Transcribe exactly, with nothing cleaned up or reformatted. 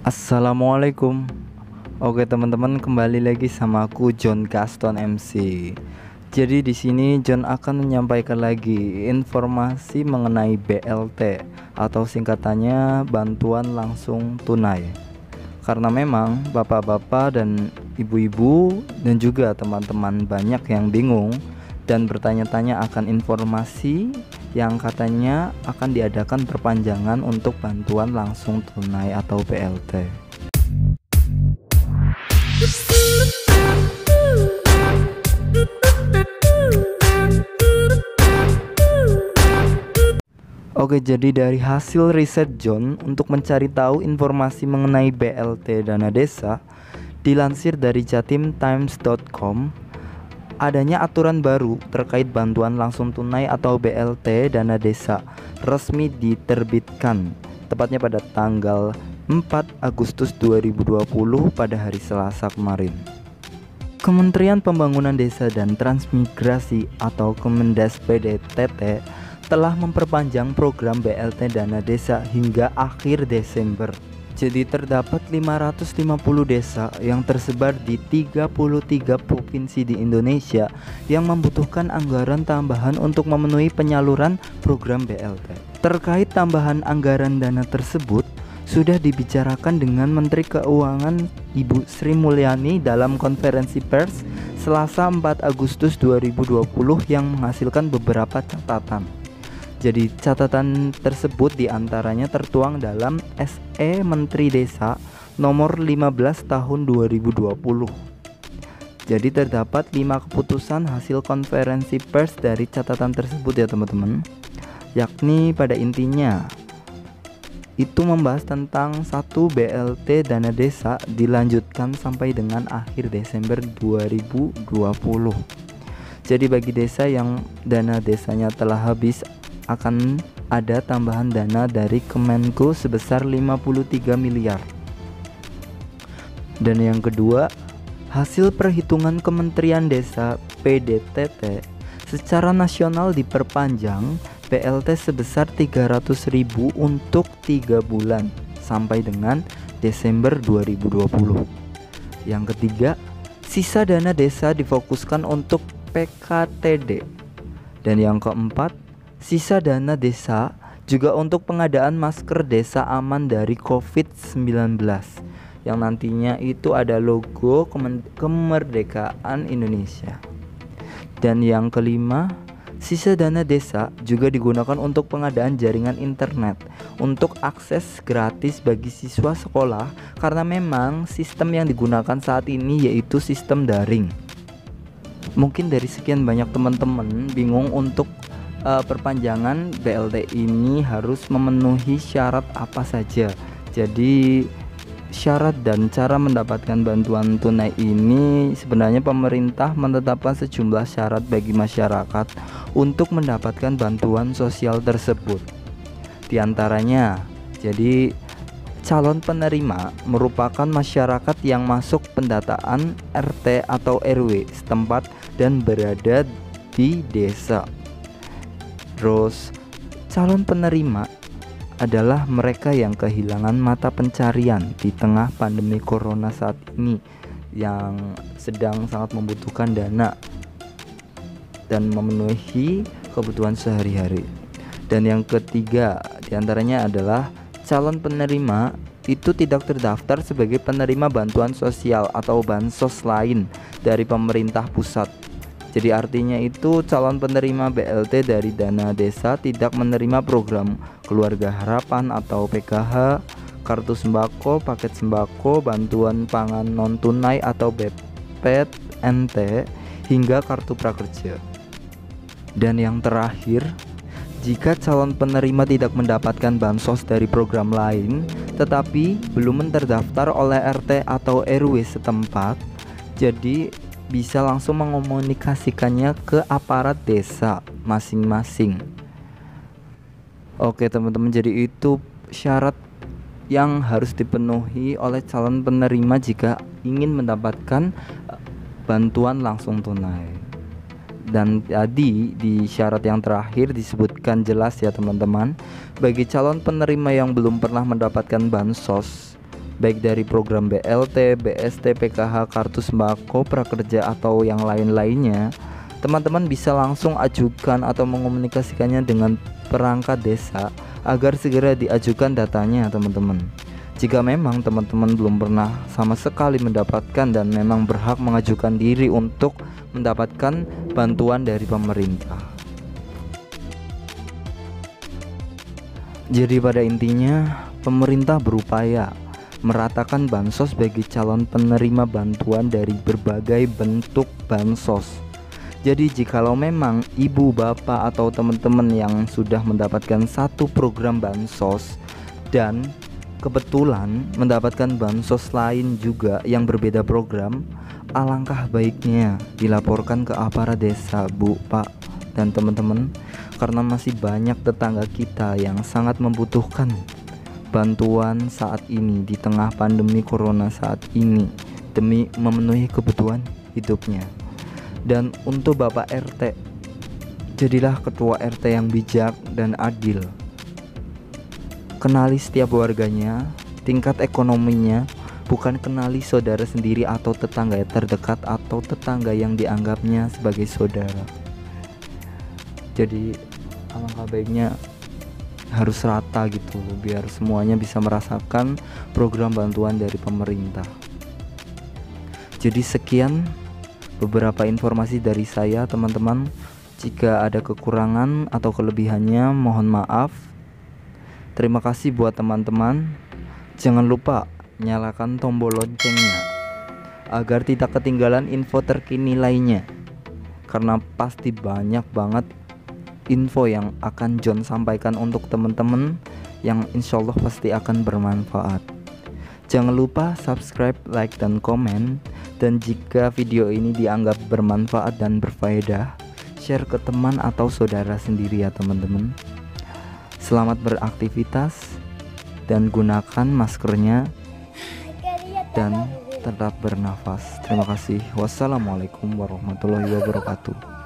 Assalamualaikum. Oke teman-teman, kembali lagi sama aku John Gaston M C. Jadi di sini John akan menyampaikan lagi informasi mengenai B L T atau singkatannya bantuan langsung tunai. Karena memang bapak-bapak dan ibu-ibu dan juga teman-teman banyak yang bingung dan bertanya-tanya akan informasi yang katanya akan diadakan perpanjangan untuk bantuan langsung tunai atau B L T. Oke, jadi dari hasil riset John untuk mencari tahu informasi mengenai B L T dana desa, dilansir dari jatim times dot com, adanya aturan baru terkait bantuan langsung tunai atau B L T dana desa resmi diterbitkan tepatnya pada tanggal empat Agustus dua ribu dua puluh pada hari Selasa kemarin. Kementerian Pembangunan Desa dan Transmigrasi atau Kemendes P D T T telah memperpanjang program B L T dana desa hingga akhir Desember. Jadi terdapat lima ratus lima puluh desa yang tersebar di tiga puluh tiga provinsi di Indonesia yang membutuhkan anggaran tambahan untuk memenuhi penyaluran program B L T. Terkait tambahan anggaran dana tersebut sudah dibicarakan dengan Menteri Keuangan Ibu Sri Mulyani dalam konferensi pers Selasa empat Agustus dua ribu dua puluh yang menghasilkan beberapa catatan. Jadi catatan tersebut diantaranya tertuang dalam S E Menteri Desa nomor lima belas tahun dua ribu dua puluh. Jadi terdapat lima keputusan hasil konferensi pers dari catatan tersebut ya teman-teman. Yakni pada intinya itu membahas tentang satu B L T dana desa dilanjutkan sampai dengan akhir Desember dua ribu dua puluh. Jadi bagi desa yang dana desanya telah habis akan ada tambahan dana dari Kemenko sebesar lima puluh tiga miliar. Dan yang kedua, hasil perhitungan Kementerian Desa P D T T secara nasional diperpanjang B L T sebesar tiga ratus ribu untuk tiga bulan sampai dengan Desember dua ribu dua puluh. Yang ketiga, sisa dana desa difokuskan untuk P K T D. Dan yang keempat, sisa dana desa juga untuk pengadaan masker desa aman dari covid sembilan belas yang nantinya itu ada logo kemerdekaan Indonesia. Dan yang kelima, sisa dana desa juga digunakan untuk pengadaan jaringan internet untuk akses gratis bagi siswa sekolah karena memang sistem yang digunakan saat ini yaitu sistem daring. Mungkin dari sekian banyak teman-teman bingung untuk Uh, perpanjangan B L T ini harus memenuhi syarat apa saja. Jadi syarat dan cara mendapatkan bantuan tunai ini sebenarnya pemerintah menetapkan sejumlah syarat bagi masyarakat untuk mendapatkan bantuan sosial tersebut. Di antaranya, jadi calon penerima merupakan masyarakat yang masuk pendataan R T atau R W setempat dan berada di desa. Terus calon penerima adalah mereka yang kehilangan mata pencarian di tengah pandemi corona saat ini yang sedang sangat membutuhkan dana dan memenuhi kebutuhan sehari-hari. Dan yang ketiga diantaranya adalah calon penerima itu tidak terdaftar sebagai penerima bantuan sosial atau bansos lain dari pemerintah pusat. Jadi artinya itu calon penerima B L T dari dana desa tidak menerima program Keluarga Harapan atau P K H, kartu sembako, paket sembako, bantuan pangan non tunai atau B P N T hingga kartu prakerja. Dan yang terakhir, jika calon penerima tidak mendapatkan bansos dari program lain tetapi belum terdaftar oleh R T atau R W setempat, jadi bisa langsung mengomunikasikannya ke aparat desa masing-masing. Oke teman-teman, jadi itu syarat yang harus dipenuhi oleh calon penerima jika ingin mendapatkan bantuan langsung tunai. Dan tadi di syarat yang terakhir disebutkan jelas ya teman-teman, bagi calon penerima yang belum pernah mendapatkan bansos baik dari program B L T, B S T, P K H, kartu sembako, prakerja atau yang lain-lainnya, teman-teman bisa langsung ajukan atau mengomunikasikannya dengan perangkat desa agar segera diajukan datanya teman-teman. Jika memang teman-teman belum pernah sama sekali mendapatkan dan memang berhak mengajukan diri untuk mendapatkan bantuan dari pemerintah. Jadi pada intinya pemerintah berupaya meratakan bansos bagi calon penerima bantuan dari berbagai bentuk bansos. Jadi jikalau memang ibu, bapak atau teman-teman yang sudah mendapatkan satu program bansos dan kebetulan mendapatkan bansos lain juga yang berbeda program, alangkah baiknya dilaporkan ke aparat desa, Bu, Pak, dan teman-teman, karena masih banyak tetangga kita yang sangat membutuhkan bantuan saat ini di tengah pandemi corona saat ini demi memenuhi kebutuhan hidupnya. Dan untuk Bapak R T, jadilah ketua R T yang bijak dan adil. Kenali setiap warganya, tingkat ekonominya, bukan kenali saudara sendiri atau tetangga terdekat atau tetangga yang dianggapnya sebagai saudara. Jadi alangkah baiknya harus rata gitu, biar semuanya bisa merasakan program bantuan dari pemerintah. Jadi sekian beberapa informasi dari saya teman-teman. Jika ada kekurangan atau kelebihannya mohon maaf. Terima kasih buat teman-teman. Jangan lupa nyalakan tombol loncengnya agar tidak ketinggalan info terkini lainnya, karena pasti banyak banget info yang akan John sampaikan untuk teman-teman yang insya Allah pasti akan bermanfaat. Jangan lupa subscribe, like, dan komen. Dan jika video ini dianggap bermanfaat dan berfaedah, share ke teman atau saudara sendiri ya teman-teman. Selamat beraktivitas dan gunakan maskernya dan tetap bernafas. Terima kasih. Wassalamualaikum warahmatullahi wabarakatuh.